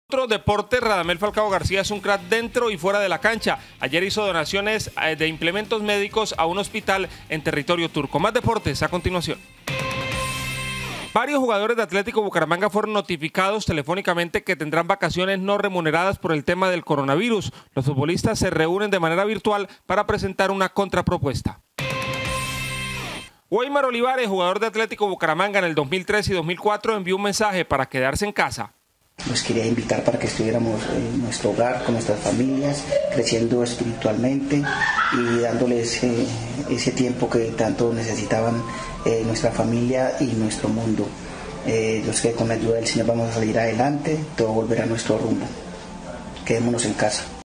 Otro deporte, Radamel Falcao García es un crack dentro y fuera de la cancha. Ayer hizo donaciones de implementos médicos a un hospital en territorio turco. Más deportes a continuación. Varios jugadores de Atlético Bucaramanga fueron notificados telefónicamente que tendrán vacaciones no remuneradas por el tema del coronavirus. Los futbolistas se reúnen de manera virtual para presentar una contrapropuesta. Weimar Olivares, jugador de Atlético Bucaramanga en el 2003 y 2004, envió un mensaje para quedarse en casa. Los quería invitar para que estuviéramos en nuestro hogar, con nuestras familias, creciendo espiritualmente y dándoles ese tiempo que tanto necesitaban nuestra familia y nuestro mundo. Yo sé que con la ayuda del Señor vamos a salir adelante, todo volverá a nuestro rumbo. Quedémonos en casa.